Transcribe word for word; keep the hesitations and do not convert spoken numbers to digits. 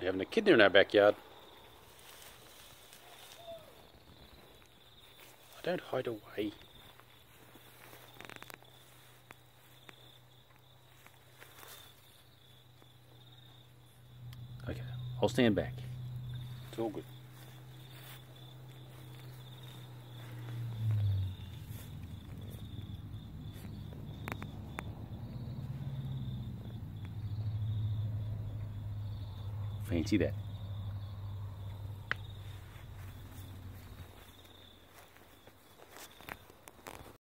We have an echidna in our backyard. I don't hide away. Okay, I'll stand back. It's all good. Fancy that.